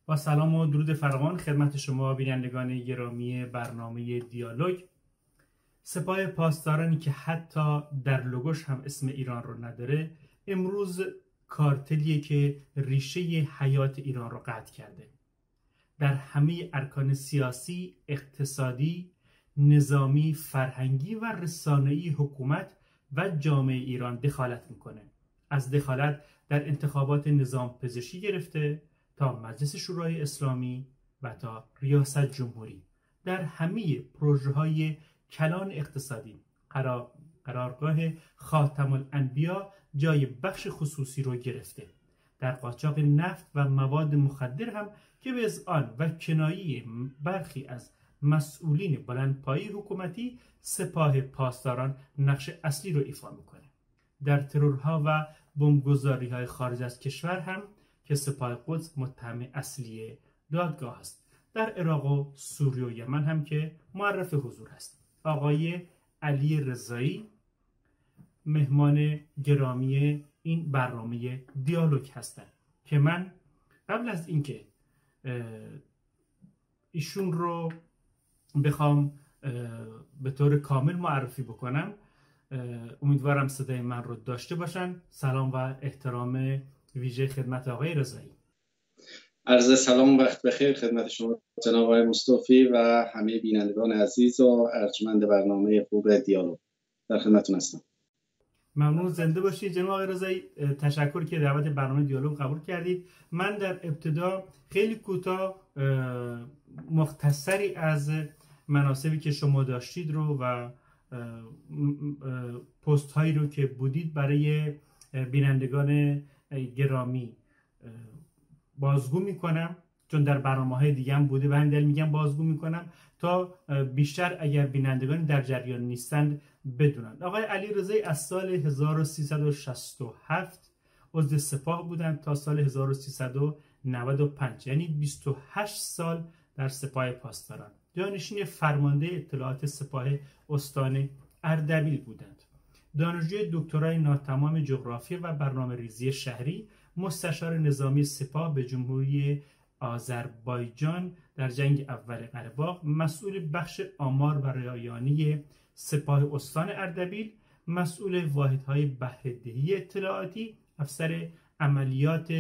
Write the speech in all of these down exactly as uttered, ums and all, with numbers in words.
با سلام و درود فراوان خدمت شما بینندگان گرامی برنامه دیالوگ. سپاه پاسدارانی که حتی در لوگوش هم اسم ایران رو نداره، امروز کارتلیه که ریشه حیات ایران رو قطع کرده. در همه ارکان سیاسی، اقتصادی، نظامی، فرهنگی و رسانه‌ای حکومت و جامعه ایران دخالت میکنه. از دخالت در انتخابات نظام پزشکی گرفته تا مجلس شورای اسلامی و تا ریاست جمهوری، در همه پروژه های کلان اقتصادی قرار قرارگاه خاتم الانبیا جای بخش خصوصی رو گرفته. در قاچاق نفت و مواد مخدر هم که به اذعان و کنایه برخی از مسئولین بلندپایه حکومتی، سپاه پاسداران نقش اصلی رو ایفا میکنه. در ترورها و بمبگذاری های خارج از کشور هم که سپاه قدس متهم اصلی دادگاه است. در عراق و سوریه و یمن هم که معرف حضور است. آقای علی رضایی مهمان گرامی این برنامه دیالوگ هستند که من قبل از اینکه ایشون رو بخوام به طور کامل معرفی بکنم، امیدوارم صدای من رو داشته باشن. سلام و احترام ویژه خدمت آقای رضایی. عرض سلام و وقت بخیر خدمت شما جناب آقای مصطفی و همه بینندگان عزیز و ارجمند برنامه خوب دیالوگ. در خدمتتون هستم. ممنون، زنده باشید جناب آقای رضایی. تشکر که دعوت برنامه دیالوگ قبول کردید. من در ابتدا خیلی کوتاه مختصری از مناسبی که شما داشتید رو و پست هایی رو که بودید برای بینندگان گرامی بازگو میکنم، چون در برنامه‌های دیگه هم بوده و همین دلیل میگم بازگو میکنم تا بیشتر اگر بینندگان در جریان نیستند بدونند. آقای علی رضایی از سال هزار و سیصد و شصت و هفت عضو سپاه بودند تا سال هزار و سیصد و نود و پنج، یعنی بیست و هشت سال در سپاه پاسداران. جانشین فرمانده اطلاعات سپاه استان اردبیل بودند. دانشجوی دکترای ناتمام جغرافیا و برنامه‌ریزی شهری، مستشار نظامی سپاه به جمهوری آذربایجان در جنگ اول قره‌باغ، مسئول بخش آمار و رایانه‌ای سپاه استان اردبیل، مسئول واحدهای بهره‌دهی اطلاعاتی، افسر عملیات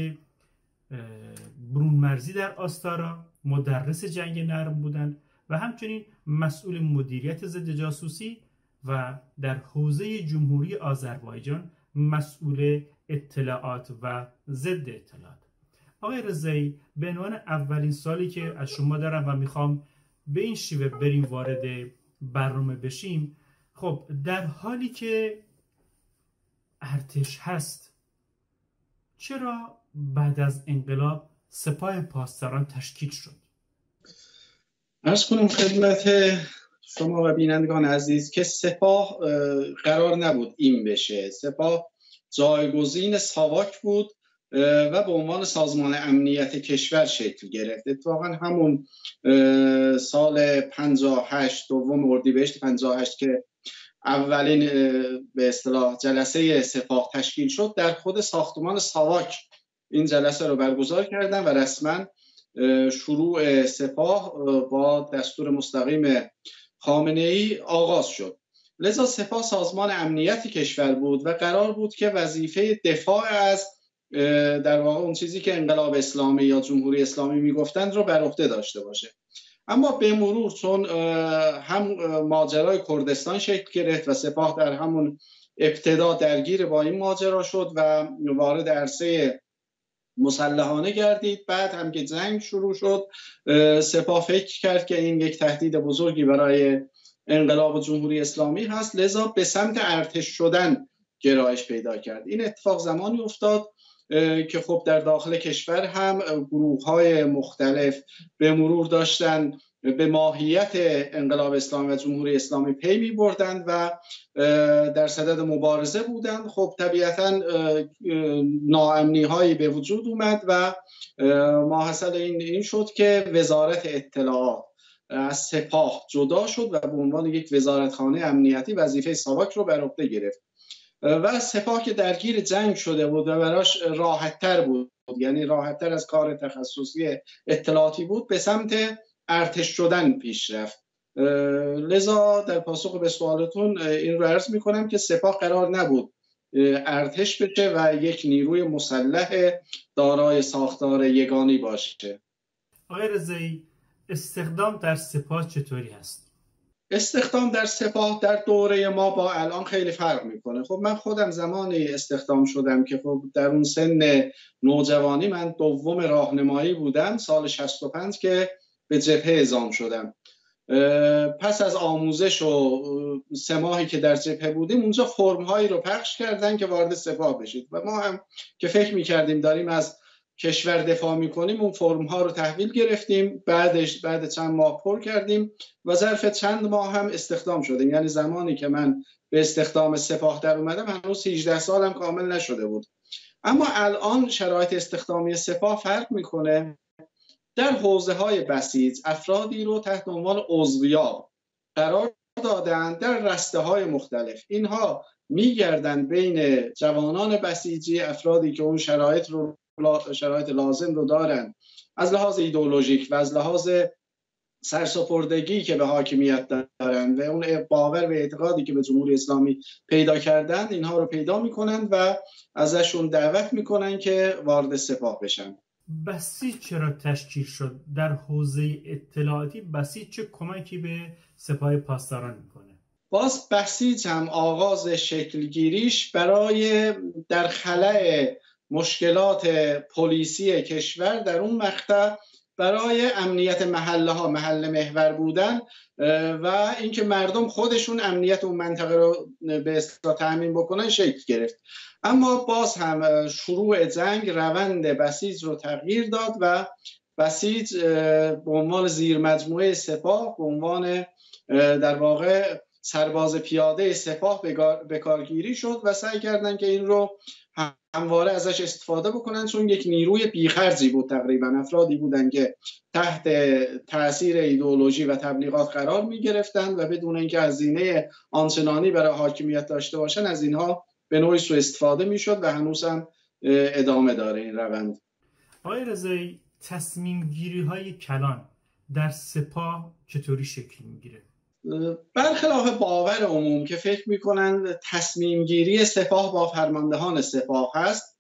برونمرزی در آستارا، مدرس جنگ نرم بودند و همچنین مسئول مدیریت ضد جاسوسی و در حوزه جمهوری آذربایجان مسئول اطلاعات و ضد اطلاعات. آقای رضایی، به عنوان اولین سالی که از شما دارم و میخوام به این شیوه بریم وارد برنامه بشیم، خب در حالی که ارتش هست، چرا بعد از انقلاب سپاه پاسداران تشکیل شد؟ عرض کنم خدمت شما و بینندگان عزیز که سپاه قرار نبود این بشه. سپاه جایگزین ساواک بود و به عنوان سازمان امنیت کشور شکل گرفت. اتفاقا همون سال پنجاه و هشت، دوم اردیبهشت پنجاه و هشت که اولین به اصطلاح جلسه سپاه تشکیل شد، در خود ساختمان ساواک این جلسه رو برگزار کردن و رسما شروع سپاه با دستور مستقیم خامنه‌ای آغاز شد. لذا سپاه سازمان امنیت کشور بود و قرار بود که وظیفه دفاع از در واقع اون چیزی که انقلاب اسلامی یا جمهوری اسلامی میگفتند رو بر عهده داشته باشه. اما به مرور چون هم ماجرای کردستان شکل گرفت و سپاه در همون ابتدا درگیر با این ماجرا شد و وارد عرصه مسلحانه گردید، بعد هم که جنگ شروع شد سپاه فکر کرد که این یک تهدید بزرگی برای انقلاب جمهوری اسلامی هست، لذا به سمت ارتش شدن گرایش پیدا کرد. این اتفاق زمانی افتاد که خب در داخل کشور هم گروه‌های مختلف به مرور داشتن به ماهیت انقلاب اسلامی و جمهوری اسلامی پی می بردند و در صدد مبارزه بودند. خب طبیعتاً ناامنی هایی به وجود اومد و ماحصل این این شد که وزارت اطلاعات از سپاه جدا شد و به عنوان یک وزارتخانه امنیتی وظیفه ساواک رو بر عهده گرفت و سپاه که درگیر جنگ شده بود و براش راحت تر بود یعنی راحت‌تر از کار تخصصی اطلاعاتی بود، به سمت ارتش شدن پیش رفت. لذا در پاسخ به سوالتون این رو عرض می‌کنم که سپاه قرار نبود ارتش بشه و یک نیروی مسلح دارای ساختار یگانی باشه. آقای رضایی، استخدام در سپاه چطوری هست؟ استخدام در سپاه در دوره ما با الان خیلی فرق میکنه. خب من خودم زمانی استخدام شدم که خب در اون سن نوجوانی، من دوم راهنمایی بودم سال شصت و پنج که به جبهه اعزام شدم. پس از آموزش و سه ماهی که در جبهه بودیم، اونجا فرم‌هایی رو پخش کردن که وارد سپاه بشید و ما هم که فکر می‌کردیم داریم از کشور دفاع می‌کنیم، اون فرم‌ها رو تحویل گرفتیم، بعدش بعد چند ماه پر کردیم و ظرف چند ماه هم استخدام شدیم. یعنی زمانی که من به استخدام سپاه در اومدم هنوز هجده سالم کامل نشده بود. اما الان شرایط استخدامی سپاه فرق می‌کنه. در حوزه‌های بسیج افرادی رو تحت عنوان عضویاب قرار دادن در رسته‌های مختلف. اینها میگردن بین جوانان بسیجی، افرادی که اون شرایط رو شرایط لازم رو دارن از لحاظ ایدئولوژیک و از لحاظ سرسپردگی که به حاکمیت دارن و اون باور و اعتقادی که به جمهوری اسلامی پیدا کردن، اینها رو پیدا میکنن و ازشون دعوت میکنن که وارد سپاه بشن. بسیج چرا تشکیل شد؟ در حوزه اطلاعاتی بسیج چه کمکی به سپاه پاسداران میکنه؟ باز بسیج هم آغاز شکلگیریش برای در خلأ مشکلات پلیسی کشور در اون مقطع برای امنیت محله ها، محل محور بودن و اینکه مردم خودشون امنیت اون منطقه رو به اصطلاح تامین بکنن شکل گرفت. اما باز هم شروع جنگ روند بسیج رو تغییر داد و بسیج به عنوان زیر مجموعه سپاه، به عنوان در واقع سرباز پیاده سپاه به کارگیری شد و سعی کردن که این رو همواره ازش استفاده بکنن، چون یک نیروی بیخرجی بود. تقریبا افرادی بودن که تحت تاثیر ایدئولوژی و تبلیغات قرار می گرفتن و بدون اینکه هزینه آنچنانی برای حاکمیت داشته باشن از اینها به نوعی سوء استفاده می شد و هنوز هم ادامه داره این روند. آقای رضایی، تصمیم گیری های کلان در سپاه چطوری شکل می گیره؟ برخلاف باور عموم که فکر میکنن تصمیم گیری سپاه با فرماندهان سپاه هست،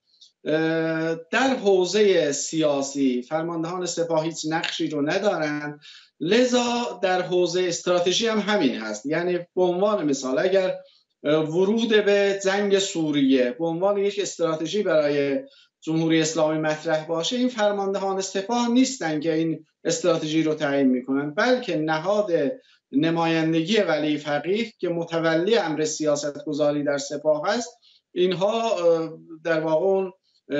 در حوزه سیاسی فرماندهان سپاه هیچ نقشی رو ندارن. لذا در حوزه استراتژی هم همین هست. یعنی به عنوان مثال اگر ورود به جنگ سوریه به عنوان یک استراتژی برای جمهوری اسلامی مطرح باشه، این فرماندهان سپاه نیستن که این استراتژی رو تعیین میکنن، بلکه نهاد نمایندگی ولی فقیه که متولی امر سیاست گذاری در سپاه هست، اینها در واقع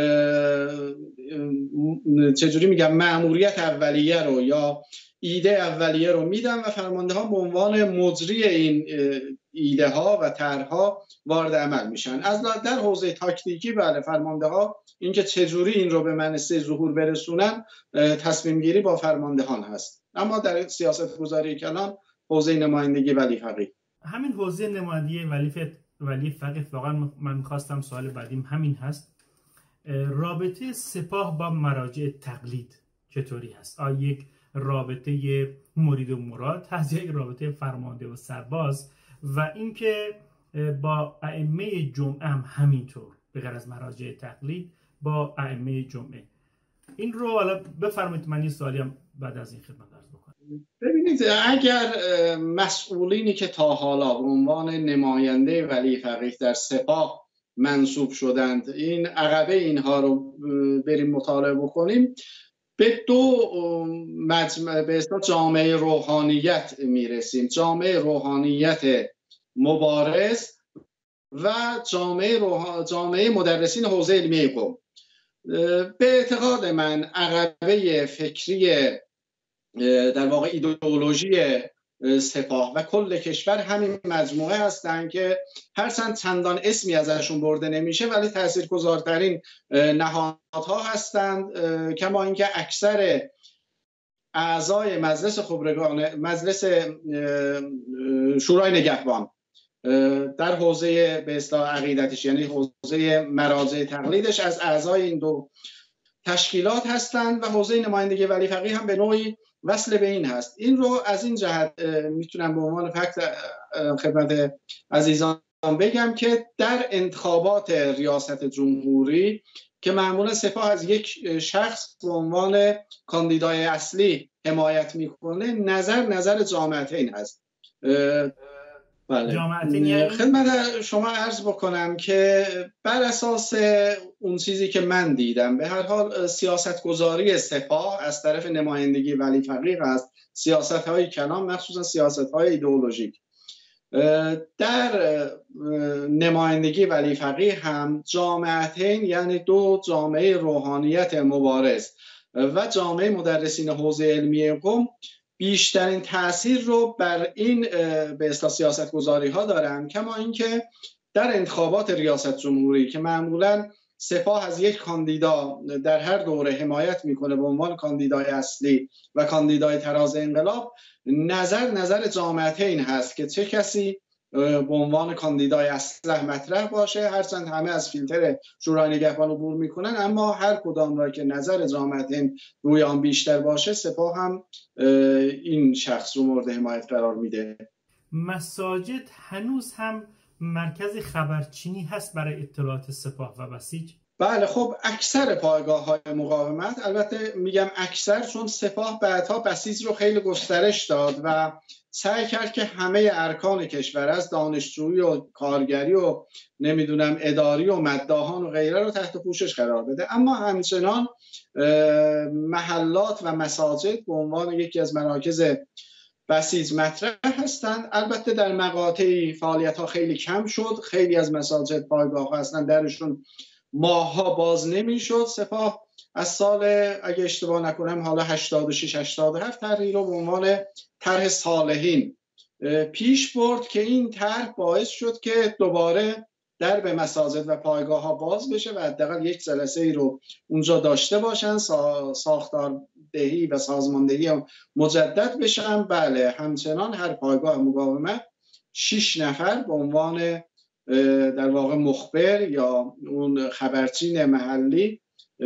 چجوری میگم مأموریت اولیه رو یا ایده اولیه رو میدن و فرمانده ها به عنوان مجری این ایده ها و طرحها وارد عمل میشن. از در حوزه تاکتیکی بله، فرمانده ها اینکه چجوری این رو به منصه ظهور برسونن تصمیم گیری با فرماندهان هست. اما در سیاست گذاری کلان حوزه نمایندگی ولی فقیه، همین حوزه نمایندگی ولی ولی فقیه واقعا من میخواستم سوال بعدیم همین هست. رابطه سپاه با مراجع تقلید چطوری هست؟ آیا یک رابطه مرید و مراد هست یا یک رابطه فرمانده و سرباز؟ و اینکه با ائمه جمعه هم همینطور، به غیر از مراجع تقلید با ائمه جمعه؟ این رو حالا بفرمایید، من این سوالی هم بعد از این خدمت عرض بکنم. ببینید، اگر مسئولینی که تا حالا به عنوان نماینده ولی فقیه در سپاه منصوب شدند، این عقبه اینها رو بریم مطالعه بکنیم، به دو مجمع به اسم جامعه روحانیت میرسیم: جامعه روحانیت مبارز و جامعه روح... جامعه مدرسین حوزه علمیه قم. به اعتقاد من عقبه فکری در واقع ایدئولوژی سپاه و کل کشور همین مجموعه هستند که هرچند چندان اسمی ازشون برده نمیشه ولی تاثیرگذارترین نهادها هستند، کما اینکه اکثر اعضای مجلس خبرگان مجلس شورای نگهبان در حوزه به اصطلاح عقیدتش، یعنی حوزه مراجع تقلیدش، از اعضای این دو تشکیلات هستند و حوزه نمایندگی ولی فقیه هم به نوعی وصل به این هست. این رو از این جهت میتونم به عنوان فکت خدمت عزیزان بگم که در انتخابات ریاست جمهوری که معمولا سپاه از یک شخص به عنوان کاندیدای اصلی حمایت میکنه، نظر نظر جامعتین هست. بله. خدمت شما عرض بکنم که بر اساس اون چیزی که من دیدم، به هر حال سیاستگذاری سپاه از طرف نمایندگی ولی فقیه است، سیاست‌های کلان، مخصوصا سیاست‌های ایدئولوژیک. در نمایندگی ولی فقیه هم جامعتین، یعنی دو جامعه روحانیت مبارز و جامعه مدرسین حوزه علمی قم، بیشترین تأثیر رو بر این به اصطلاح سیاستگذاری ها دارن. کما اینکه در انتخابات ریاست جمهوری که معمولا سپاه از یک کاندیدا در هر دوره حمایت میکنه به عنوان کاندیدای اصلی و کاندیدای تراز انقلاب، نظر نظر جامعتین هست که چه کسی به عنوان کاندیدای اصلی مطرح باشه. هرچند همه از فیلتر شورای نگهبان عبور میکنن، اما هر کدام را که نظر جامعتین روی آن بیشتر باشه، سپاه هم این شخص رو مورد حمایت قرار میده. مساجد هنوز هم مرکز خبرچینی هست برای اطلاعات سپاه و بسیج؟ بله، خب اکثر پایگاه های مقاومت، البته میگم اکثر چون سپاه بعدها بسیج رو خیلی گسترش داد و سعی کرد که همه ارکان کشور، از دانشجویی و کارگری و نمیدونم اداری و مداحان و غیره رو تحت پوشش قرار بده، اما همچنان محلات و مساجد به عنوان یکی از مراکز بسیج مطرح هستند. البته در مقاطعی فعالیت ها خیلی کم شد، خیلی از مساجد پایگاه ها هستند درشون ماها باز نمیشد. سپاه از سال اگه اشتباه نکنم حالا هشتاد و شش هشتاد و هفت طرحی رو به عنوان طرح صالحین پیش برد که این طرح باعث شد که دوباره درب مساجد و پایگاه ها باز بشه و حداقل یک جلسه ای رو اونجا داشته باشن، ساختاردهی و سازماندهی مجدد بشن. بله، همچنان هر پایگاه مقاومت شش نفر به عنوان در واقع مخبر یا اون خبرچین محلی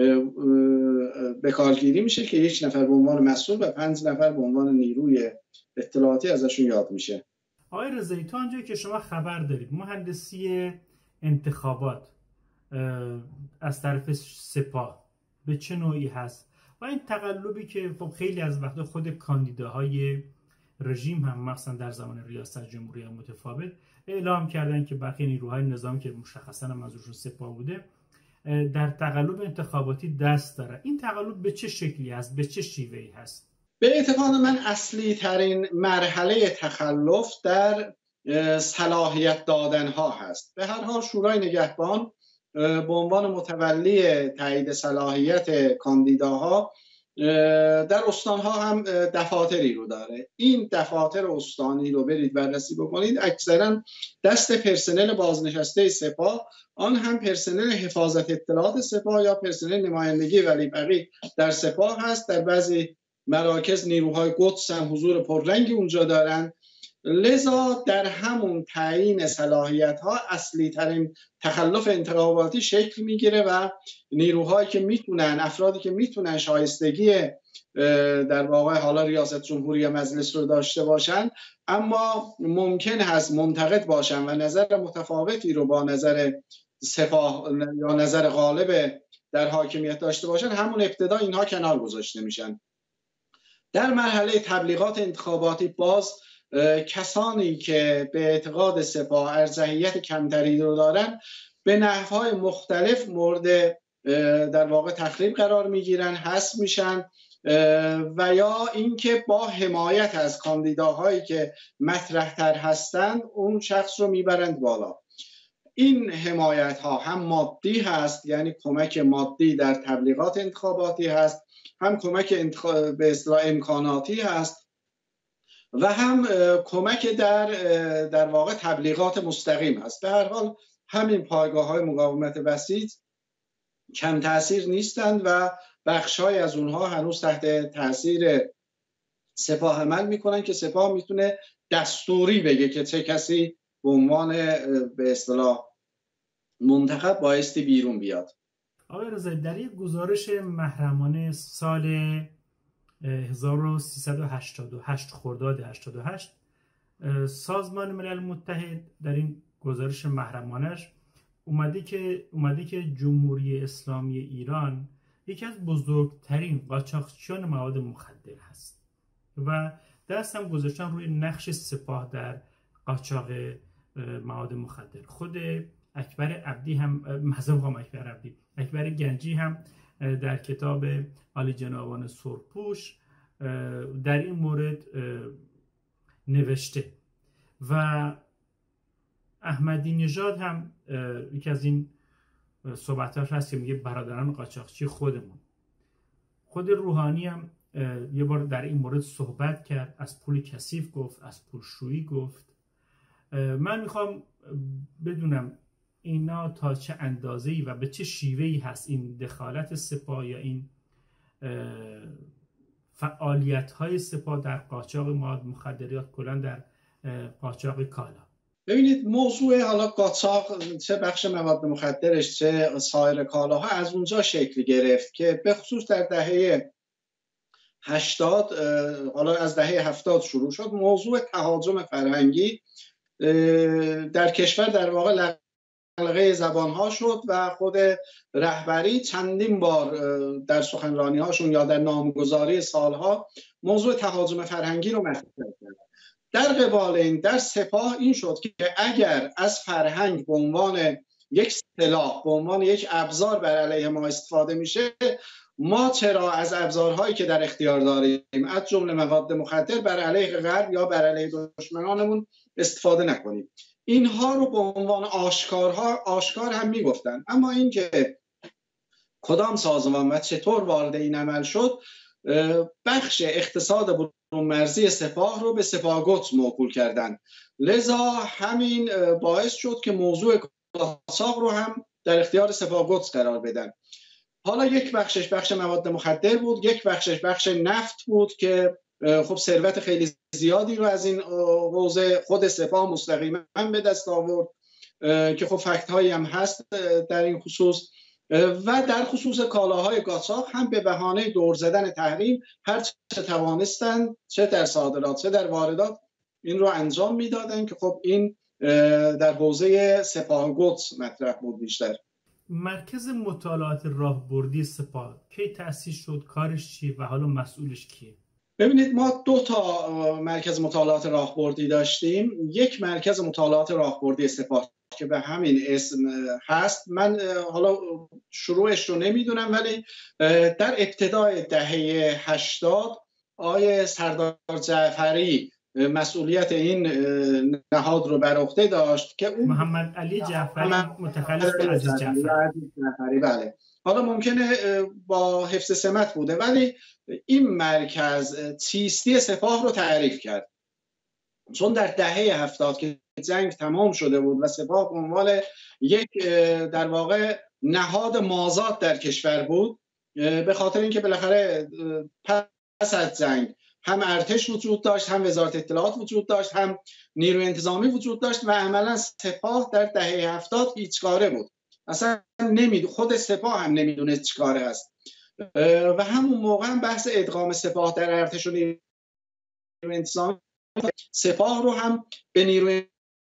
به کارگیری میشه که یک نفر به عنوان مسئول و پنج نفر به عنوان نیروی اطلاعاتی ازشون یاد میشه. آقای رضایی، تا اونجایی که شما خبر دارید، مهندسی انتخابات از طرف سپاه به چه نوعی هست و این تقلبی که خب خیلی از وقتا خود کاندیداهای رژیم هم مثلا در زمان ریاست جمهوری متفاوت اعلام کردن که برخی نیروهای نظامی که مشخصا هم از روشون سپاه بوده در تقلب انتخاباتی دست داره. این تقلب به چه شکلی هست؟ به چه شیوهی هست؟ به اعتقاد من اصلی ترین مرحله تخلف در صلاحیت دادن ها هست. به هر حال شورای نگهبان به عنوان متولی تایید صلاحیت کاندیداها در استانها هم دفاتری رو داره. این دفاتر استانی رو برید بررسی بکنید، اکثرا دست پرسنل بازنشسته سپاه، آن هم پرسنل حفاظت اطلاعات سپاه یا پرسنل نمایندگی ولی فقیه در سپاه هست. در بعضی مراکز نیروهای قدس هم حضور پررنگی اونجا دارن. لذا در همون تعیین صلاحیت ها اصلی ترین تخلف انتخاباتی شکل میگیره و نیروهایی که میتونن، افرادی که میتونن شایستگی در واقع حالا ریاست جمهوری یا مجلس رو داشته باشن، اما ممکن هست منتقد باشن و نظر متفاوتی رو با نظر سپاه یا نظر غالب در حاکمیت داشته باشن، همون ابتدا اینها کنار گذاشته میشن. در مرحله تبلیغات انتخاباتی باز کسانی که به اعتقاد سپاه ارجحیت کمتری رو دارن به نحوهای مختلف مورد در واقع تخریب قرار میگیرن، حذف میشن و یا اینکه با حمایت از کاندیداهایی که مطرح تر هستند اون شخص رو میبرند بالا. این حمایت ها هم مادی هست، یعنی کمک مادی در تبلیغات انتخاباتی هست، هم کمک انتخاب... به اصطلاح امکاناتی هست و هم کمک در در واقع تبلیغات مستقیم هست. به هر حال همین پایگاه های مقاومت بسیج کم تأثیر نیستند و بخش‌های از اونها هنوز تحت تأثیر سپاه عمل میکنن که سپاه میتونه دستوری بگه که چه کسی به عنوان به اصطلاح منتخب بایستی بیرون بیاد. آقای رضایی، در یک گزارش محرمانه سال هزار و سیصد و هشتاد و هشت خرداد هشتاد و هشت سازمان ملل متحد در این گزارش محرمانش اومده که اومده که جمهوری اسلامی ایران یکی از بزرگترین قاچاقچیان مواد مخدر هست و دست هم گذاشتن روی نقش سپاه در قاچاق مواد مخدر. خود اکبر عبدی هم معظم اکبر عبدی اکبر گنجی هم در کتاب عالی جنابان سرپوش در این مورد نوشته و احمدی نژاد هم یکی از این صحبتاش هست که میگه برادران قاچاقچی خودمون. خود روحانی هم یه بار در این مورد صحبت کرد، از پول کثیف گفت، از پولشویی گفت. من میخوام بدونم اینا تا چه اندازه‌ای و به چه شیوهی هست این دخالت سپاه یا این فعالیت‌های سپاه در قاچاق مواد مخدرات، کلاً در قاچاق کالا. ببینید موضوع حالا قاچاق چه بخش مواد مخدرش چه سایر کالاها از اونجا شکل گرفت که به خصوص در دهه هشتاد، حالا از دهه هفتاد شروع شد، موضوع تهاجم فرهنگی در کشور در واقع لغزه زبانها شد و خود رهبری چندین بار در سخنرانی هاشون یا در نامگذاری سالها موضوع تهاجم فرهنگی رو مطرح کرد. در قبال این در سپاه این شد که اگر از فرهنگ به عنوان یک سلاح، به عنوان یک ابزار بر علیه ما استفاده میشه، ما چرا از ابزارهایی که در اختیار داریم از جمله مواد مخدر بر علیه غرب یا بر علیه دشمنانمون استفاده نکنیم؟ اینها رو به عنوان آشکارها آشکار هم میگفتن. اما اینکه کدام سازمان و چطور وارد این عمل شد، بخش اقتصاد برون مرزی سپاه رو به سپاه قدس موکول کردن. لذا همین باعث شد که موضوع قاچاق رو هم در اختیار سپاه قدس قرار بدن. حالا یک بخشش بخش مواد مخدر بود، یک بخشش بخش نفت بود که خب ثروت خیلی زیادی رو از این حوزه خود سپاه مستقیما به دست آورد که خب فکت هایی هم هست در این خصوص. و در خصوص کالاهای قاچاق هم به بهانه دور زدن تحریم هر چه توانستن، چه در صادرات چه در واردات، این رو انجام میدادن که خب این در حوزه سپاه قدس مطرح بود بیشتر. مرکز مطالعات راهبردی سپاه کی تأسیس شد؟ کارش چیه و حالا مسئولش کیه؟ ببینید ما دو تا مرکز مطالعات راهبردی داشتیم. یک مرکز مطالعات راهبردی سپاه که به همین اسم هست، من حالا شروعش رو نمیدونم، ولی در ابتدای دهه هشتاد آقای سردار جعفری مسئولیت این نهاد رو بر عهده داشت که اون محمد علی جعفری متخلف عزیز جعفری. بله، حالا ممکنه با حفظ سمت بوده، ولی این مرکز چیستی سپاه رو تعریف کرد. چون در دهه هفتاد که جنگ تمام شده بود و سپاه به عنوان یک در واقع نهاد مازاد در کشور بود، به خاطر اینکه بالاخره پس از جنگ هم ارتش وجود داشت، هم وزارت اطلاعات وجود داشت، هم نیروی انتظامی وجود داشت و عملا سپاه در دهه هفتاد هیچ کاره بود. اصلا نمید خود سپاه هم نمیدونه چی کاره هست و همون موقع هم بحث ادغام سپاه در ارتش و نیروی انتظامی، سپاه رو هم به نیروی،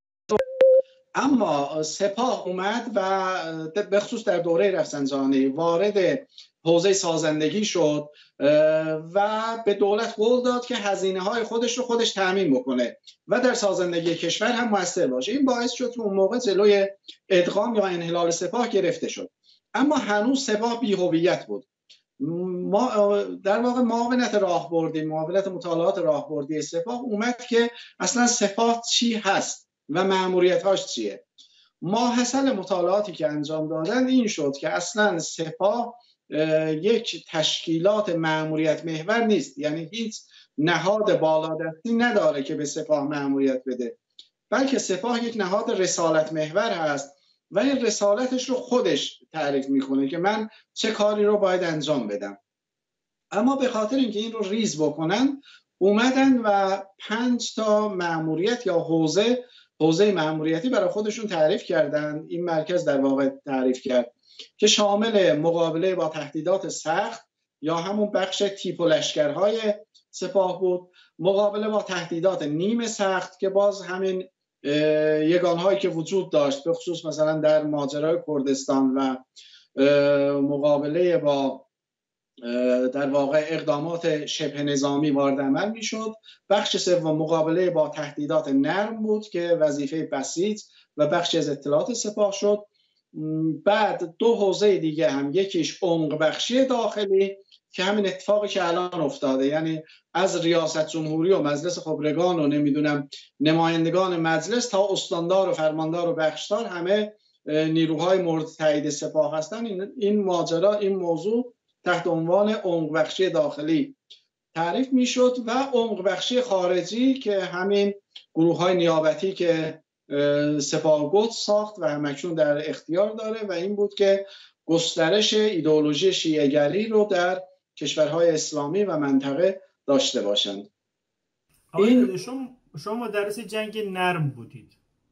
اما سپاه اومد و به خصوص در دوره رفسنجانی وارد حوزه سازندگی شد و به دولت قول داد که هزینه های خودش رو خودش تامین بکنه و در سازندگی کشور هم موثر باشه. این باعث شد که اون موقع جلوی ادغام یا انحلال سپاه گرفته شد، اما هنوز سپاه بی‌هویت بود. ما در واقع معاونت راهبردی، معاونت مطالعات راهبردی سپاه اومد که اصلا سپاه چی هست و مأموریت‌هاش چیه. ماحصل مطالعاتی که انجام دادن این شد که اصلا سپاه یک تشکیلات مأموریت محور نیست، یعنی هیچ نهاد بالادستی نداره که به سپاه مأموریت بده، بلکه سپاه یک نهاد رسالت محور هست و این رسالتش رو خودش تعریف میکنه که من چه کاری رو باید انجام بدم. اما به خاطر اینکه این رو ریز بکنن اومدن و پنج تا مأموریت یا حوزه حوزه مأموریتی برای خودشون تعریف کردن. این مرکز در واقع تعریف کرد که شامل مقابله با تهدیدات سخت یا همون بخش تیپ و لشکرهای سپاه بود، مقابله با تهدیدات نیمه سخت که باز همین یگانهایی که وجود داشت، به خصوص مثلا در ماجرای کردستان، و مقابله با در واقع اقدامات شبه نظامی وارد عمل میشد. بخش سوم مقابله با تهدیدات نرم بود که وظیفه بسیط و بخش از اطلاعات سپاه شد. بعد دو حوزه دیگه هم، یکیش عمق بخشی داخلی که همین اتفاقی که الان افتاده، یعنی از ریاست جمهوری و مجلس خبرگان و نمیدونم نمایندگان مجلس تا استاندار و فرماندار و بخشدار همه نیروهای مورد تایید سپاه هستن. این این ماجرا، این موضوع تحت عنوان عمق بخشی داخلی تعریف میشد و عمق بخشی خارجی که همین گروه‌های نیابتی که سپاه قدس ساخت و همکنون در اختیار داره، و این بود که گسترش ایدئولوژی شیعه‌گری رو در کشورهای اسلامی و منطقه داشته باشند. این شما شما مدرس جنگ نرم بودید.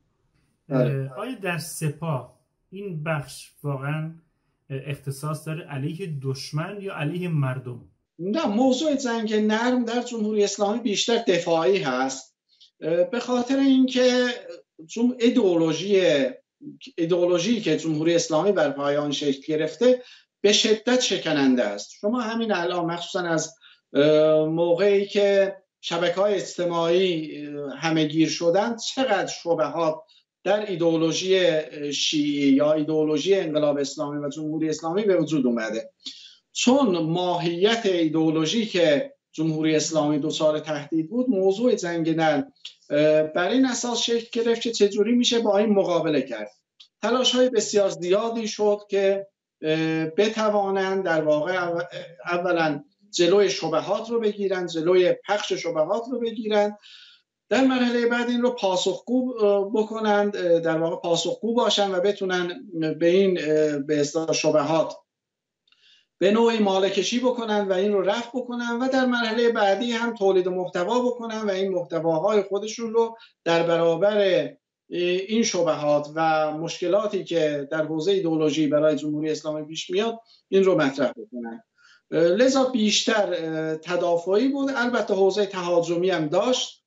آیا در سپاه این بخش واقعا اختصاص داره علیه دشمن یا علیه مردم؟ نه، موضوع جنگ نرم در جمهوری اسلامی بیشتر دفاعی هست، به خاطر اینکه چون ایدئولوژی ایدئولوژی که جمهوری اسلامی بر پایه آن شکل گرفته به شدت شکننده است. شما همین الان مخصوصا از موقعی که شبکه‌های اجتماعی همه‌گیر شدن، چقدر شبهات در ایدئولوژی شیعی یا ایدئولوژی انقلاب اسلامی و جمهوری اسلامی به وجود اومده. چون ماهیت ایدئولوژی که جمهوری اسلامی دچار تهدید بود، موضوع جنگ نرم بر این اساس شکل گرفت که چجوری میشه با این مقابله کرد. تلاش‌های بسیار زیادی شد که بتوانند در واقع اولا جلوی شبهات رو بگیرن، جلوی پخش شبهات رو بگیرن، در مرحله بعد این رو پاسخگو بکنند، در واقع پاسخگو باشن و بتونن به این به اصطلاح شبهات به نوعی مالکشی بکنن و این رو رفع بکنن، و در مرحله بعدی هم تولید محتوا بکنن و این محتواهای خودشون رو در برابر این شبهات و مشکلاتی که در حوزه ایدئولوژی برای جمهوری اسلامی پیش میاد این رو مطرح بکنن. لذا بیشتر تدافعی بود. البته حوزه تهاجمی هم داشت.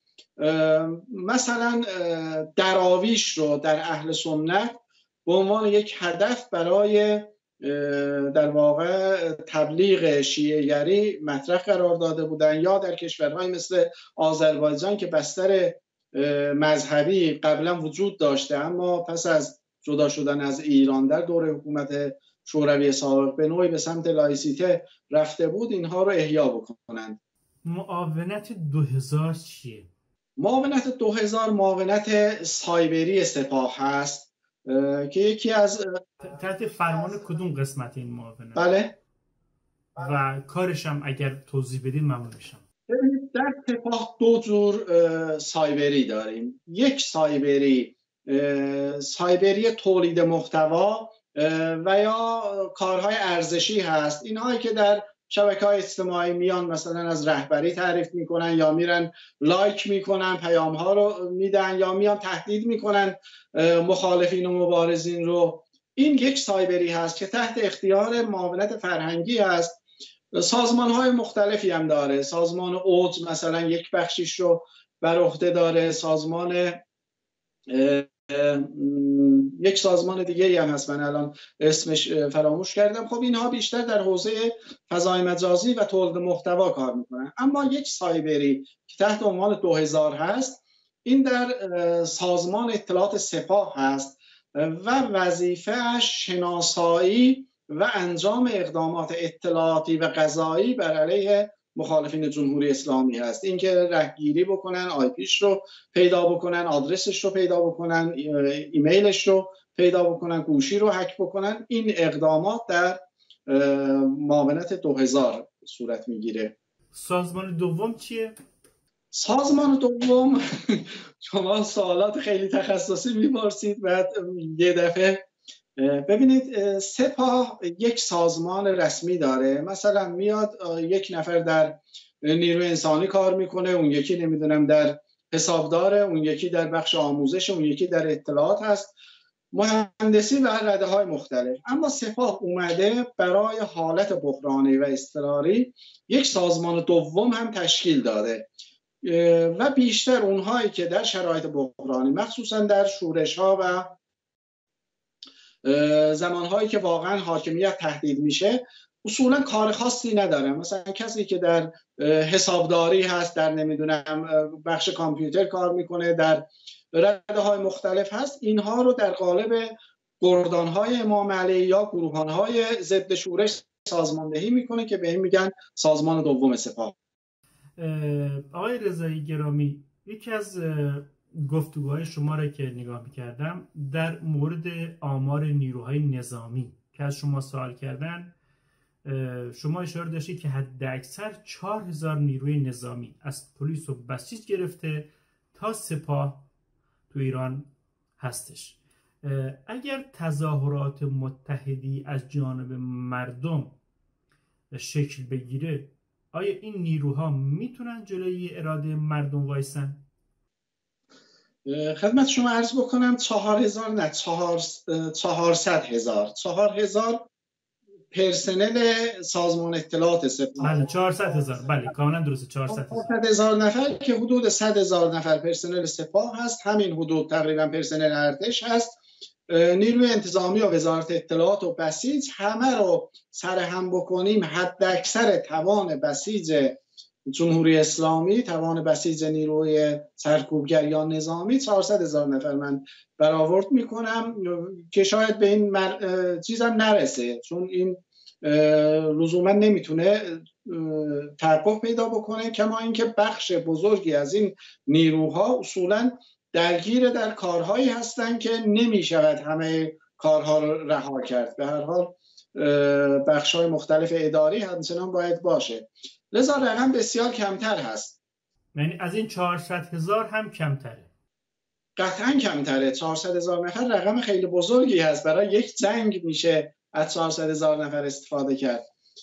مثلا دراویش رو در اهل سنت به عنوان یک هدف برای در واقع تبلیغ شیعه‌گری مطرح قرار داده بودن، یا در کشورهای مثل آذربایجان که بستر مذهبی قبلا وجود داشته اما پس از جدا شدن از ایران در دوره حکومت شوروی سابق به نوعی به سمت لایسیته رفته بود، اینها رو احیا بکنند. معاونت دو هزار چیه؟ معاونت دو هزار معاونت سایبری سپاه هست که یکی از تحت فرمان کدوم قسمت این معاونت؟ بله. و کارش هم اگر توضیح بدید ممنون میشم. در سپاه دو جور سایبری داریم. یک سایبری سایبری تولید محتوا و یا کارهای ارزشی هست. اینهایی که در شبکه‌های اجتماعی میان مثلا از رهبری تعریف میکنن یا میرن لایک میکنن، پیام‌ها رو میدن یا میان تهدید میکنن مخالفین و مبارزین رو. این یک سایبری هست که تحت اختیار معاونت فرهنگی هست. سازمان‌های مختلفی هم داره. سازمان اوج مثلا یک بخشیش رو بر عهده داره. سازمان یک سازمان دیگه هم هست، من الان اسمش فراموش کردم. خب اینها بیشتر در حوزه فضای مجازی و تولید محتوا کار میکنن. اما یک سایبری که تحت عنوان دو هزار هست، این در سازمان اطلاعات سپاه هست و وظیفه‌اش شناسایی و انجام اقدامات اطلاعاتی و قضایی بر علیه مخالفین جمهوری اسلامی هست. اینکه رهگیری بکنن، آی پیش رو پیدا بکنن، آدرسش رو پیدا بکنن، ایمیلش رو پیدا بکنن، گوشی رو هک بکنن. این اقدامات در معاونت دو هزار صورت میگیره. سازمان دوم چیه؟ سازمان دوم شما سوالات خیلی تخصصی میپرسید. بعد یه دفعه ببینید، سپاه یک سازمان رسمی داره. مثلا میاد یک نفر در نیروی انسانی کار میکنه، اون یکی نمیدونم در حسابدار، اون یکی در بخش آموزش، اون یکی در اطلاعات هست، مهندسی و رده های مختلف. اما سپاه اومده برای حالت بحرانی و اضطراری یک سازمان دوم هم تشکیل داده و بیشتر اونهایی که در شرایط بحرانی، مخصوصا در شورش ها و زمانهایی که واقعا حاکمیت تهدید میشه، اصولا کار خاصی نداره. مثلا کسی که در حسابداری هست، در نمیدونم بخش کامپیوتر کار میکنه، در رده های مختلف هست، اینها رو در قالب گردانهای امام علی یا گروهانهای ضد شورش سازماندهی میکنه که به این میگن سازمان دوم سپاه. آقای رضایی گرامی، یکی از گفتگوهای شما را که نگاه میکردم در مورد آمار نیروهای نظامی که از شما سوال کردن، شما اشاره داشتید که حد اکثر چهار هزار نیروی نظامی از پلیس و بسیج گرفته تا سپاه تو ایران هستش. اگر تظاهرات متحدی از جانب مردم شکل بگیره، آیا این نیروها میتونن جلوی اراده مردم وایسن؟ خدمت شما عرض بکنم چهار هزار نه چهار چهارصد هزار چهار هزار پرسنل سازمان اطلاعات سپاه. بله چهارصد هزار، بله کاملا درسته، چهارصد هزار نفر که حدود صد هزار نفر پرسنل سپاه هست، همین حدود تقریبا پرسنل ارتش هست. نیروی انتظامی و وزارت اطلاعات و بسیج همه رو سر هم بکنیم، حد اکثر توان بسیج جمهوری اسلامی، توان بسیج نیروی سرکوبگر یا نظامی چهارصد هزار نفر من برآورد میکنم که شاید به این مر... چیزم نرسه، چون این لزوما نمیتونه تحقق پیدا بکنه. کما اینکه بخش بزرگی از این نیروها اصولا درگیر در کارهایی هستن که نمیشود همه کارها رو رها کرد. به هر حال بخش‌های مختلف اداری همچنان باید باشه، لذا رقم بسیار کمتر هست. یعنی از این چهارصد هزار هم کمتره؟ قطعا کمتره. چهارصد هزار نفر رقم خیلی بزرگی هست، برای یک جنگ میشه از چهارصد هزار نفر استفاده کرد.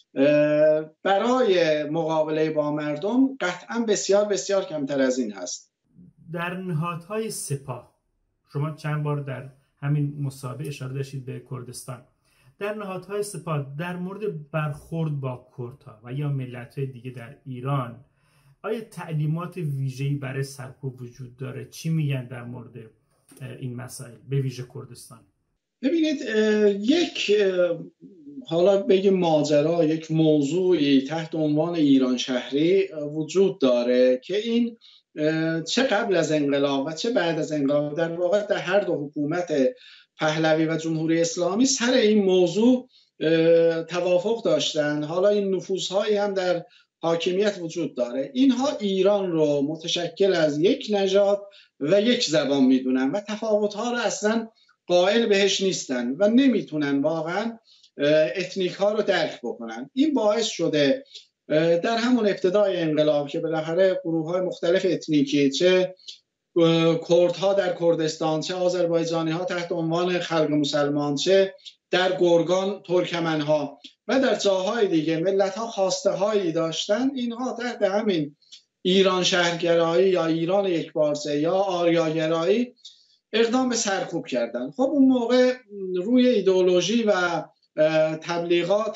برای مقابله با مردم قطعا بسیار بسیار کمتر از این هست. در نهادهای سپاه، شما چند بار در همین مسابقه اشاره داشتید به کردستان، در نهادهای سپاه در مورد برخورد با کردها و یا ملت‌های دیگه در ایران آیا تعلیمات ویژه‌ای برای سرکوب وجود داره؟ چی میگن در مورد این مسائل به ویژه کردستان؟ ببینید، یک حالا بگیم ماجرا، یک موضوعی تحت عنوان ایران شهری وجود داره که این چه قبل از انقلاب و چه بعد از انقلاب، در واقع در هر دو حکومت پهلوی و جمهوری اسلامی سر این موضوع توافق داشتن. حالا این نفوذهایی هم در حاکمیت وجود داره. اینها ایران رو متشکل از یک نژاد و یک زبان میدونن و تفاوت‌ها رو اصلا قائل بهش نیستن و نمیتونن واقعا اتنیک ها رو درک بکنن. این باعث شده در همون ابتدای انقلاب که بالاخره گروه های مختلف اتنیکی، چه کردها در کردستان، چه آذربایجانی ها تحت عنوان خلق مسلمان، چه در گرگان ترکمن ها و در جاهای دیگه ملت ها خواسته هایی داشتن، اینها تحت همین ایران شهرگرایی یا ایران یکپارچه یا آریاگرایی اقدام به سرکوب کردن. خب اون موقع روی ایدئولوژی و تبلیغات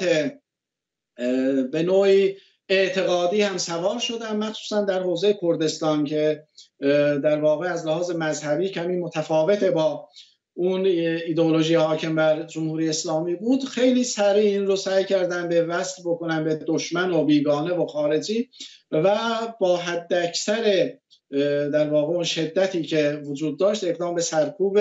به نوعی اعتقادی هم سوار شدن، مخصوصا در حوزه کردستان که در واقع از لحاظ مذهبی کمی متفاوت با اون ایدئولوژی حاکم بر جمهوری اسلامی بود. خیلی سریع این رو سعی کردن به وصل بکنن به دشمن و بیگانه و خارجی و با حد اکثر در واقع اون شدتی که وجود داشت اقدام به سرکوب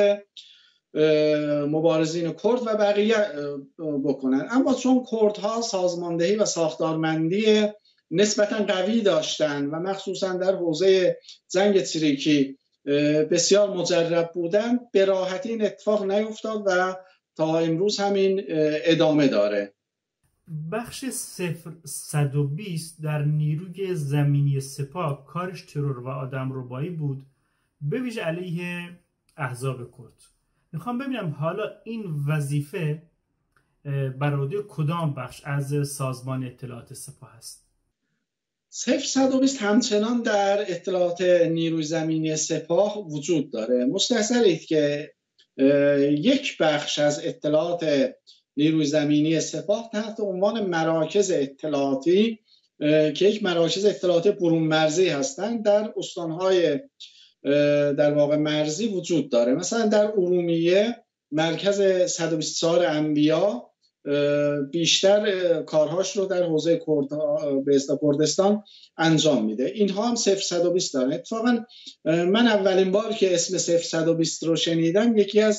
مبارزین کرد و بقیه بکنن. اما چون کردها سازماندهی و ساختارمندی نسبتا قوی داشتن و مخصوصا در حوزه جنگ چریکی بسیار مجرب بودن، به راحتی این اتفاق نیفتاد و تا امروز همین ادامه داره. بخش صفر صد و بیست در نیروی زمینی سپاه کارش ترور و آدمربایی بود، به ویژه علیه احزاب کرد. میخوام ببینم حالا این وظیفه بر عهده کدام بخش از سازمان اطلاعات سپاه است؟ صفر صد و بیست همچنان در اطلاعات نیروی زمینی سپاه وجود داره. مستحضرید که یک بخش از اطلاعات نیروی زمینی سپاه تحت عنوان مراکز اطلاعاتی که یک مراکز اطلاعاتی برون مرزی هستند در استانهای در واقع مرزی وجود داره. مثلا در ارومیه مرکز صد و بیست و چهار انبیا بیشتر کارهاش رو در حوزه کردستان انجام میده. اینها هم صفر صد و بیست دارن. اتفاقا من اولین بار که اسم صفر صد و بیست رو شنیدم یکی از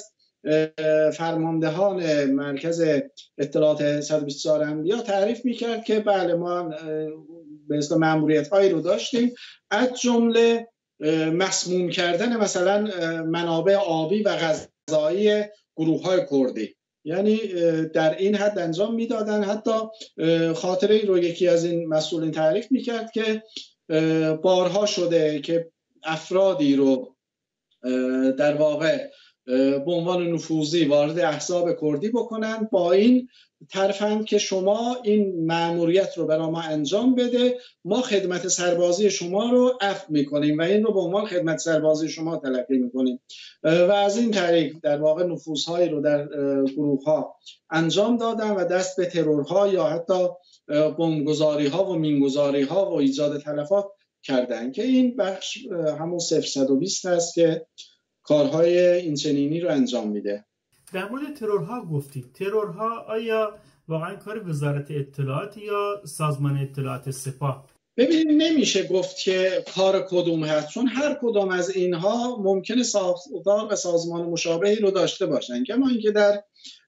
فرماندهان مرکز اطلاعات صد و بیست و چهار انبیا تعریف میکرد که بله ما به اصطلاح مأموریت هایی رو داشتیم، از جمله مسموم کردن مثلا منابع آبی و غذایی گروه های کردی، یعنی در این حد انجام میدادن. حتی خاطره رو یکی از این مسئولین تعریف میکرد که بارها شده که افرادی رو در واقع به عنوان نفوذی وارد احزاب کردی بکنن با این ترفند که شما این مأموریت رو برای ما انجام بده، ما خدمت سربازی شما رو عفو میکنیم و این رو به عنوان خدمت سربازی شما تلقی میکنیم و از این طریق در واقع نفوذهایی رو در گروه ها انجام دادن و دست به ترورها یا حتی بمبگذاری ها و مینگذاری ها و ایجاد تلفات کردن که این بخش همون صفر صد و بیست هست که کارهای اینچنینی رو انجام میده. در مورد ترورها گفتید. ترورها آیا واقعا کار وزارت اطلاعات یا سازمان اطلاعات سپاه؟ ببینید نمیشه گفت که کار کدوم هست، چون هر کدام از اینها ممکنه ساختار و سازمان مشابهی رو داشته باشن. کما اینکه در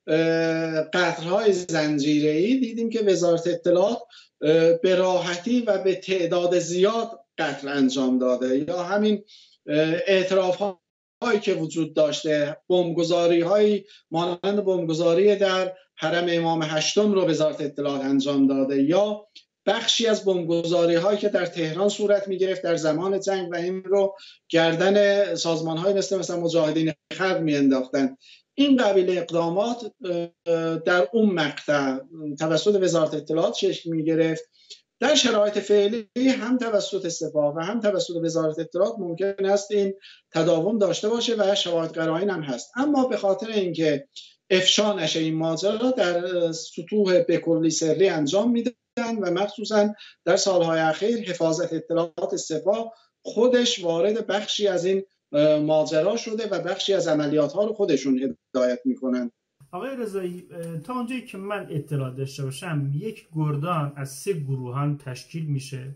قطرهای زنجیره‌ای دیدیم که وزارت اطلاعات به راحتی و به تعداد زیاد قتل انجام داده، یا همین اعتراف‌ها هایی که وجود داشته، بمبگذاری هایی مانند بمبگذاری در حرم امام هشتم رو وزارت اطلاعات انجام داده، یا بخشی از بمبگذاری هایی که در تهران صورت می گرفت در زمان جنگ و این رو گردن سازمان های مثل مثلا مجاهدین خلق می انداختن. این قبیل اقدامات در اون مقطع توسط وزارت اطلاعات شکل می گرفت. در شرایط فعلی هم توسط سپاه و هم توسط وزارت اطلاعات ممکن است این تداوم داشته باشه و شواهد قرائن هم هست، اما به خاطر اینکه افشا نشه این ماجرا در سطوح به کلی سری انجام میدن و مخصوصا در سالهای اخیر حفاظت اطلاعات سپاه خودش وارد بخشی از این ماجرا شده و بخشی از عملیات ها رو خودشون هدایت میکنن. آقای رضایی، تا اونجایی که من اطلاع داشته باشم یک گردان از سه گروهان تشکیل میشه،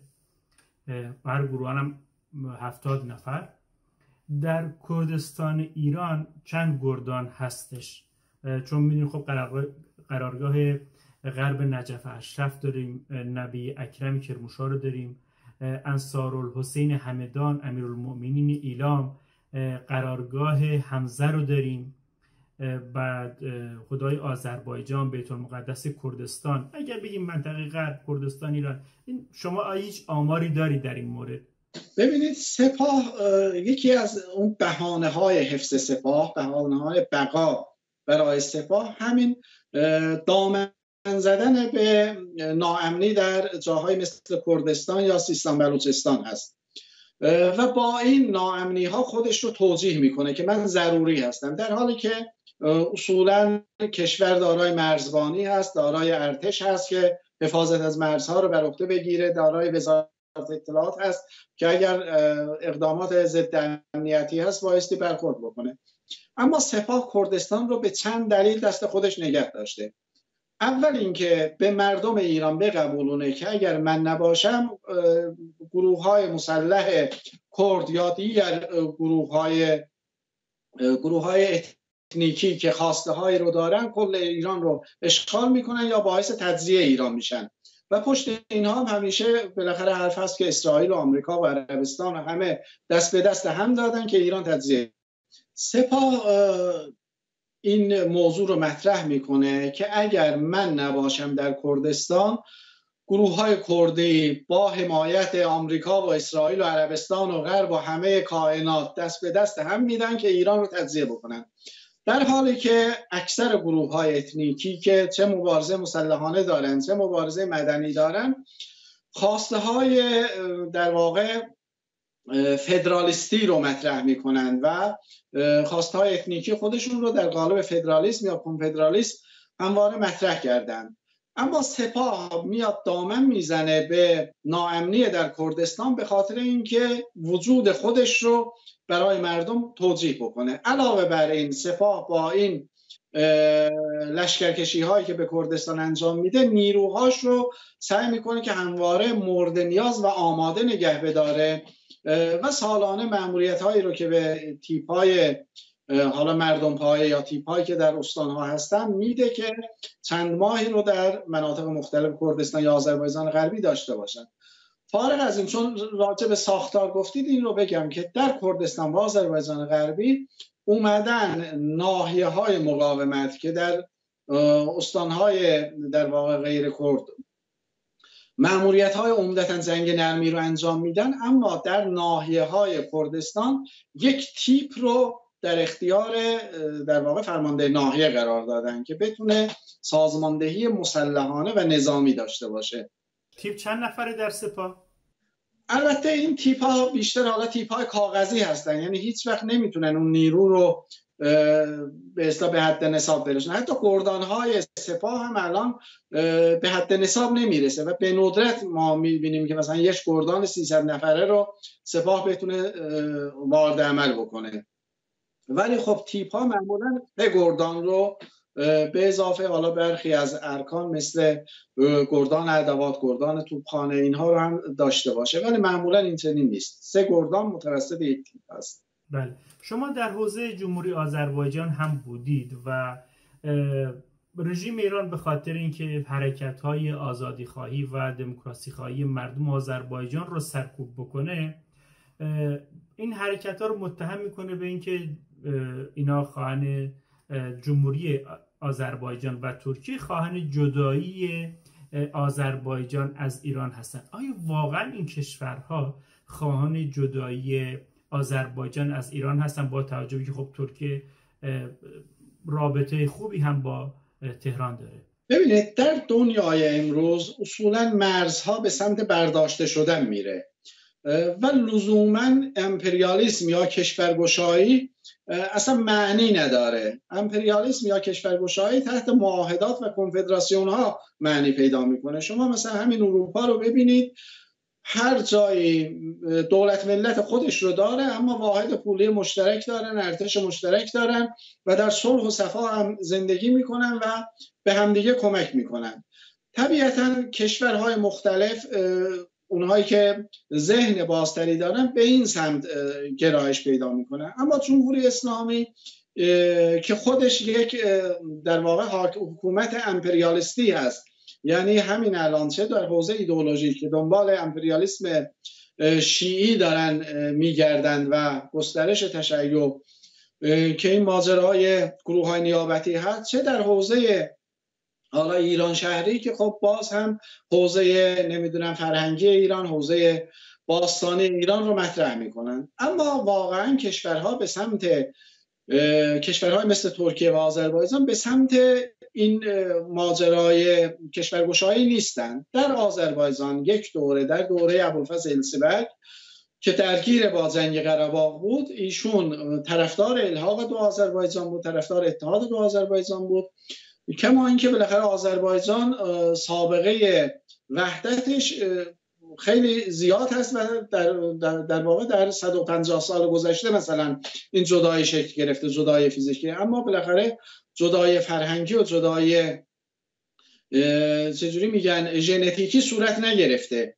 هر گروهان هم هفتاد نفر. در کردستان ایران چند گردان هستش؟ چون میدونیم خب قرارگاه غرب نجف اشرف داریم، نبی اکرم کرمانشاه رو داریم، انصارالحسین همدان امیرالمؤمنین ایلام، قرارگاه حمزه رو داریم، بعد خدای آذربایجان، بیت المقدس کردستان. اگر بگیم منطقه غرب کردستان ایران، این شما هیچ آماری دارید در این مورد؟ ببینید سپاه یکی از اون بهانه‌های حفظ سپاه، بهانه‌های بقا برای سپاه همین دامن زدن به ناامنی در جاهای مثل کردستان یا سیستان بلوچستان هست و با این ناامنی ها خودش رو توجیه میکنه که من ضروری هستم، در حالی که اصولا کشور دارای مرزبانی هست، دارای ارتش هست که حفاظت از مرزها رو بر عهده بگیره، دارای وزارت اطلاعات هست که اگر اقدامات ضد امنیتی هست بایستی برخورد بکنه. اما سپاه کردستان رو به چند دلیل دست خودش نگه داشته. اول اینکه به مردم ایران بقبولونه که اگر من نباشم گروه‌های مسلح کرد یا دیگر گروه‌های گروه‌های اتنیکی که خواسته هایی رو دارن کل ایران رو اشغال میکنن یا باعث تجزیه ایران میشن و پشت اینها هم همیشه بالاخره حرف هست که اسرائیل و آمریکا و عربستان و همه دست به دست هم دادن که ایران تجزیه. سپاه این موضوع رو مطرح میکنه که اگر من نباشم در کردستان، گروه های کردی با حمایت آمریکا و اسرائیل و عربستان و غرب و همه کائنات دست به دست هم میدن که ایران رو تجزیه بکنن، در حالی که اکثر گروه های اتنیکی که چه مبارزه مسلحانه دارن چه مبارزه مدنی دارن خواسته های در واقع فدرالیستی رو مطرح میکنند و خواسته های اتنیکی خودشون رو در قالب فدرالیسم یا کنفدرالیسم همواره مطرح کردند. اما سپاه میاد دامن میزنه به ناامنی در کردستان به خاطر اینکه وجود خودش رو برای مردم توضیح بکنه. علاوه بر این، سپاه با این لشکرکشی هایی که به کردستان انجام میده نیروهاش رو سعی میکنه که همواره مورد نیاز و آماده نگه بداره و سالانه مأموریت هایی رو که به تیپ های حالا مردم پایه یا تیپ هایی که در استان ها هستن میده که چند ماهی رو در مناطق مختلف کردستان یا آذربایجان غربی داشته باشن. فارغ از این، چون راجع به ساختار گفتید، این رو بگم که در کردستان و آذربایجان غربی اومدن ناحیه های مقاومت که در استان های در واقع غیر کرد مأموریت های عمدتاً جنگ نرمی رو انجام میدن، اما در ناحیه های کردستان یک تیپ رو در اختیار در واقع فرمانده ناحیه قرار دادن که بتونه سازماندهی مسلحانه و نظامی داشته باشه. تیپ چند نفره در سپاه؟ البته این تیپ ها بیشتر حالا تیپ های کاغذی هستن، یعنی هیچ وقت نمیتونن اون نیرو رو به اصطلاح به حد نصاب برسونن. حتی گردان های سپاه هم الان به حد نصاب نمیرسه و به ندرت ما میبینیم که مثلا یک گردان سیصد نفره رو سپاه بتونه وارد عمل بکنه. ولی خب تیپ ها معمولا به گردان رو به اضافه حالا برخی از ارکان مثل گردان ادوات، گردان توپخانه، اینها رو هم داشته باشه، ولی معمولا این چنین نیست. سه گردان متوسط یک تیپ هست. بله. شما در حوزه جمهوری آذربایجان هم بودید و رژیم ایران به خاطر اینکه حرکت‌های آزادی‌خواهی و دموکراسی‌خواهی مردم آذربایجان رو سرکوب بکنه، این حرکت‌ها رو متهم میکنه به اینکه اینا خواهان جمهوری آذربایجان و ترکیه خواهان جدایی آذربایجان از ایران هستند. آیا واقعا این کشورها خواهان جدایی آذربایجان از ایران هستند، با توجه که خب ترکیه رابطه خوبی هم با تهران داره؟ ببینید، در دنیای امروز اصولا مرزها به سمت برداشته شدن میره و لزوما امپریالیسم یا کشورگشایی اصلا معنی نداره. امپریالیسم یا کشورگشایی تحت معاهدات و کنفدراسیون ها معنی پیدا میکنه. شما مثلا همین اروپا رو ببینید، هر جایی دولت ملت خودش رو داره، اما واحد پولی مشترک دارن، ارتش مشترک دارن و در صلح و صفا هم زندگی میکنن و به همدیگه کمک میکنن. طبیعتا کشورهای مختلف، اونهایی که ذهن بازتری دارن، به این سمت گرایش پیدا میکنن. اما جمهوری اسلامی که خودش یک در واقع حکومت امپریالیستی هست، یعنی همین الان چه در حوزه ایدئولوژی که دنبال امپریالیسم شیعی دارن میگردن و گسترش تشیع که این ماجرای گروه‌های نیابتی هست، چه در حوزه حالا ایران شهری که خب باز هم حوزه نمیدونم فرهنگی ایران، حوزه باستانی ایران رو مطرح میکنن. اما واقعا کشورها به سمت کشورهای مثل ترکیه و آذربایجان به سمت این ماجرای کشورگشایی نیستن. در آذربایجان یک دوره، در دوره ابوالفضل السبک که درگیر با جنگ قره‌باغ بود، ایشون طرفدار الحاق دو آذربایجان بود، طرفدار اتحاد دو آذربایجان بود. کما اینکه بالاخره آذربایجان سابقه وحدتش خیلی زیاد هست و در در, در واقع در صد و پنجاه سال گذشته مثلا این جدایی شکل گرفته، جدایی فیزیکی، اما بالاخره جدایی فرهنگی و جدایی چجوری میگن ژنتیکی صورت نگرفته.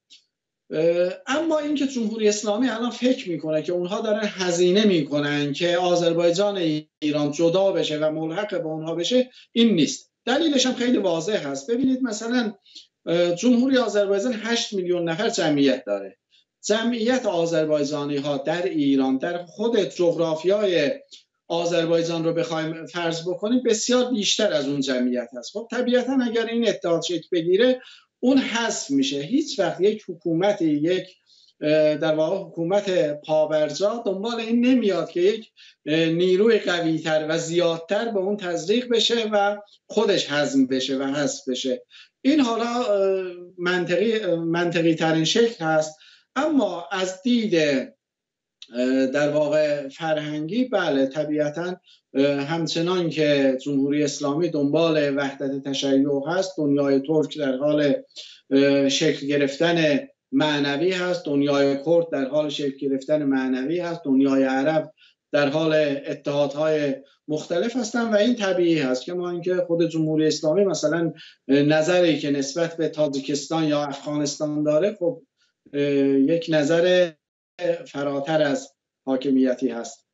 اما اینکه جمهوری اسلامی الان فکر میکنه که اونها دارن هزینه میکنن که آذربایجان ایران جدا بشه و ملحق به اونها بشه، این نیست. دلیلش هم خیلی واضح هست. ببینید مثلا جمهوری آذربایجان هشت میلیون نفر جمعیت داره. جمعیت آذربایجانی ها در ایران، در خود جغرافیای آذربایجان رو بخوایم فرض بکنیم، بسیار بیشتر از اون جمعیت هست. خب طبیعتا اگر این اتحاد شکل بگیره، اون حذف میشه. هیچ وقت یک حکومتی، یک در واقع حکومت پابرجا دنبال این نمیاد که یک نیروی قوی‌تر و زیادتر به اون تزریق بشه و خودش هضم بشه و حذف بشه. این حالا منطقی منطقی ترین شکل هست، اما از دید در واقع فرهنگی بله طبیعتاً همچنان که جمهوری اسلامی دنبال وحدت تشیع هست، دنیای ترک در حال شکل گرفتن معنوی هست، دنیای کرد در حال شکل گرفتن معنوی هست، دنیای عرب در حال اتحادهای مختلف هستن و این طبیعی هست که ما اینکه خود جمهوری اسلامی مثلا نظری که نسبت به تاجیکستان یا افغانستان داره خب یک نظر فراتر از حاکمیتی هست.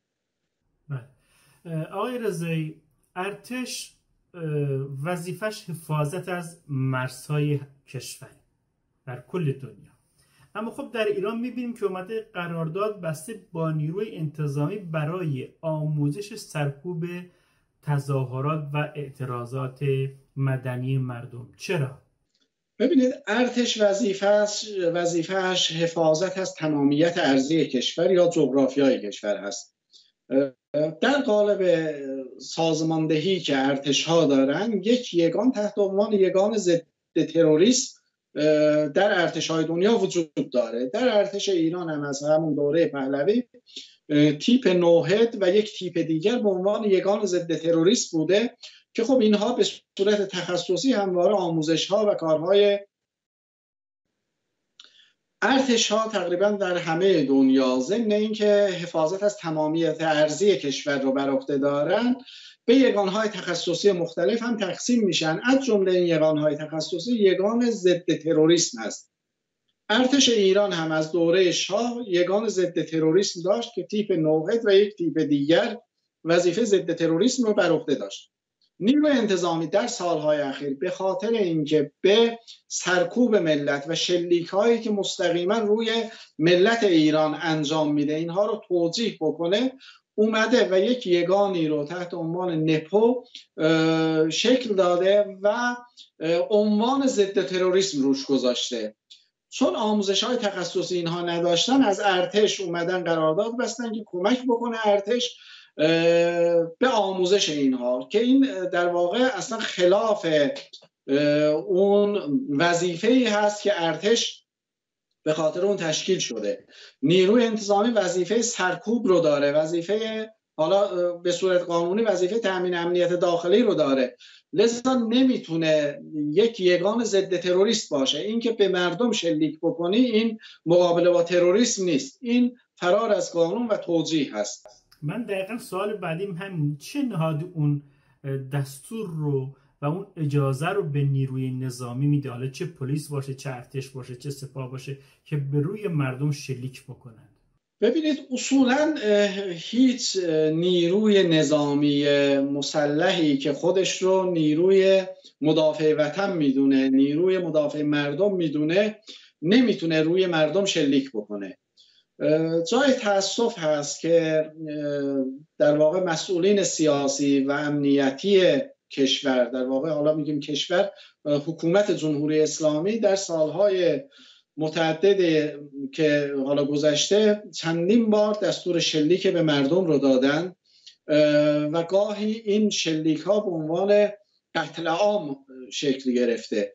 آقای رضایی، ارتش وظیفش حفاظت از مرزهای کشور در کل دنیا، اما خب در ایران میبینیم که اومده قرارداد بسته با نیروی انتظامی برای آموزش سرکوب تظاهرات و اعتراضات مدنی مردم. چرا؟ ببینید ارتش وظیفه‌اش وظیفه‌اش حفاظت از تمامیت ارضی کشور یا جغرافیای کشور هست. در قالب سازماندهی که ارتش‌ها دارن، یک یگان تحت عنوان یگان ضد تروریسم در ارتش‌های دنیا وجود داره. در ارتش ایران هم از همون دوره پهلوی تیپ نوحد و یک تیپ دیگر به عنوان یگان ضد تروریسم بوده که خب اینها به صورت تخصصی همواره آموزش‌ها و کارهای ارتش‌ها تقریبا در همه دنیا ضمن اینکه حفاظت از تمامیت ارضی کشور رو بر عهده دارن به یگان‌های تخصصی مختلف هم تقسیم میشن. از جمله این یگان‌های تخصصی یگان ضد تروریسم هست. ارتش ایران هم از دوره شاه یگان ضد تروریسم داشت که تیپ نوحد و یک تیپ دیگر وظیفه ضد تروریسم رو بر عهده داشت. نیروی انتظامی در سالهای اخیر به خاطر اینکه به سرکوب ملت و شلیک‌هایی که مستقیما روی ملت ایران انجام میده اینها رو توجیه بکنه، اومده و یک یگانی رو تحت عنوان نپو شکل داده و عنوان ضد تروریسم روش گذاشته. چون آموزش‌های تخصصی اینها نداشتن، از ارتش اومدن قرارداد بستن که کمک بکنه ارتش به آموزش اینها، که این در واقع اصلا خلاف اون وظیفه‌ای هست که ارتش به خاطر اون تشکیل شده. نیروی انتظامی وظیفه سرکوب رو داره، وظیفه حالا به صورت قانونی وظیفه تامین امنیت داخلی رو داره، لذا نمیتونه یک یگان ضد تروریست باشه. این که به مردم شلیک بکنی این مقابله با تروریسم نیست، این فرار از قانون و توجیه هست. من دقیقا سوال بعدیم همین، چه نهاد اون دستور رو و اون اجازه رو به نیروی نظامی میده، حالا چه پلیس باشه، چه ارتش باشه، چه سپاه باشه، که به روی مردم شلیک بکنن؟ ببینید اصولا هیچ نیروی نظامی مسلحی که خودش رو نیروی مدافع وطن میدونه، نیروی مدافع مردم میدونه، نمیتونه روی مردم شلیک بکنه. جای تأسف هست که در واقع مسئولین سیاسی و امنیتی کشور، در واقع حالا میگیم کشور، حکومت جمهوری اسلامی در سالهای متعدد که حالا گذشته چندین بار دستور شلیک به مردم رو دادن و گاهی این شلیک ها به عنوان قتل عام شکل گرفته.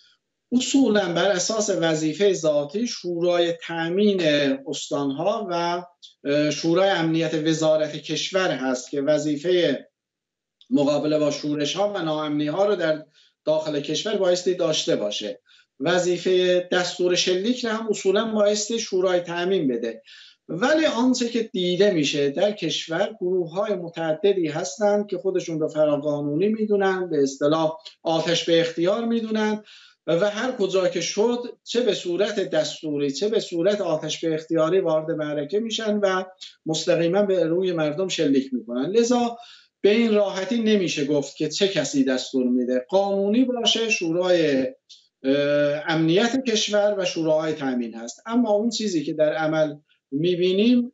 اصولا بر اساس وظیفه ذاتی شورای تامین استانها و شورای امنیت وزارت کشور هست که وظیفه مقابله با شورش ها و ناامنی ها رو در داخل کشور بایستی داشته باشه. وظیفه دستور شلیک هم اصولا بایستی شورای تامین بده. ولی آنچه که دیده میشه در کشور گروه های متعددی هستند که خودشون رو فراقانونی میدونن، به اصطلاح آتش به اختیار میدونن و هر کجا که شد چه به صورت دستوری چه به صورت آتش به اختیاری وارد معرکه میشن و مستقیما به روی مردم شلیک میکنن. لذا به این راحتی نمیشه گفت که چه کسی دستور میده. قانونی باشه شورای امنیت کشور و شورای تامین هست، اما اون چیزی که در عمل میبینیم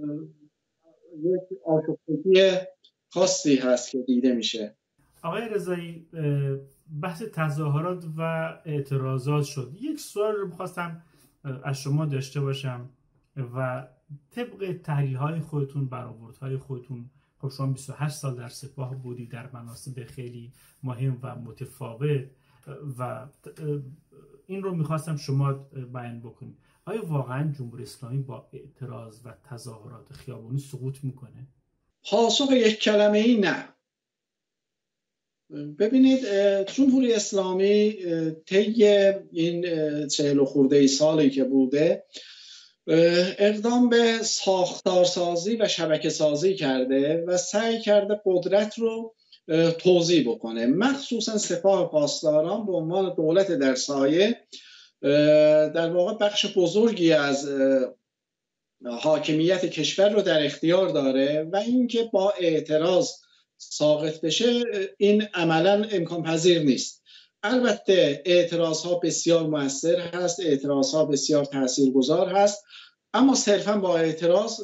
یک آشفتگی خاصی هست که دیده میشه. آقای رضایی، بحث تظاهرات و اعتراضات شد. یک سوال رو میخواستم از شما داشته باشم و طبق تحلیل های خودتون، برآوردهای خودتون، خب شما بیست و هشت سال در سپاه بودی در مناصب خیلی مهم و متفاوت و این رو میخواستم شما بیان بکنید. آیا واقعا جمهوری اسلامی با اعتراض و تظاهرات خیابانی سقوط میکنه؟ پاسخ یک کلمه ای نه. ببینید جمهوری اسلامی طی این چهل و خورده ای سالی که بوده اقدام به ساختارسازی و شبکه سازی کرده و سعی کرده قدرت رو توزیع بکنه، مخصوصا سپاه پاسداران به عنوان دولت در سایه در واقع بخش بزرگی از حاکمیت کشور رو در اختیار داره و اینکه با اعتراض ساقط بشه این عملا امکان پذیر نیست. البته اعتراض ها بسیار مؤثر هست، اعتراض ها بسیار تاثیرگذار هست، اما صرفا با اعتراض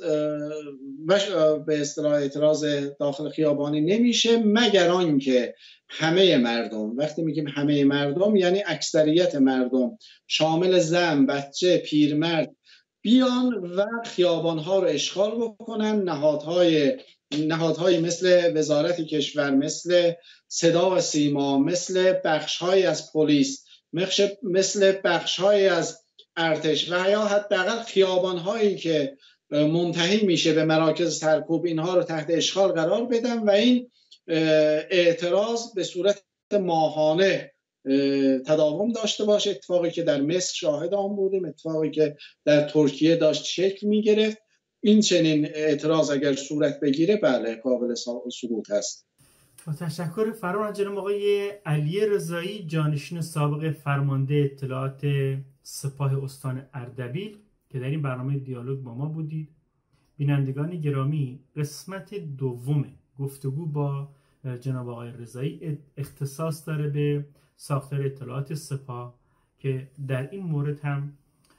به اصطلاح اعتراض داخل خیابانی نمیشه، مگر آنکه همه مردم، وقتی میگیم همه مردم یعنی اکثریت مردم شامل زن، بچه، پیرمرد بیان و خیابانها رو اشغال بکنن. نهادهای نهادهای مثل وزارت کشور، مثل صدا و سیما، مثل بخش‌های از پلیس، مثل بخش‌های از ارتش و یا حداقل خیابان‌هایی که منتهی میشه به مراکز سرکوب، اینها رو تحت اشغال قرار بدن و این اعتراض به صورت ماهانه تداوم داشته باشه. اتفاقی که در مصر شاهد آن بودیم، اتفاقی که در ترکیه داشت شکل میگرفت. این چنین اعتراض اگر صورت بگیره بله قابل سقوط هست. با تشکر فراوان جناب آقای علی رضایی، جانشین سابق فرمانده اطلاعات سپاه استان اردبیل که در این برنامه دیالوگ با ما بودید. بینندگان گرامی، قسمت دوم گفتگو با جناب آقای رضایی اختصاص داره به ساختار اطلاعات سپاه که در این مورد هم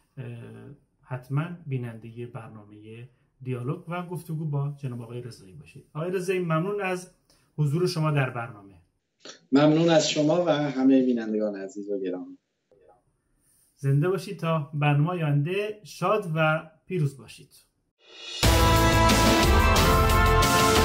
حتما بیننده برنامه دیالوگ و گفتگو با جناب آقای رضایی باشید. آقای رضایی ممنون از حضور شما در برنامه. ممنون از شما و همه بینندگان عزیز و گرامی. زنده باشید تا برنامه آینده. شاد و پیروز باشید.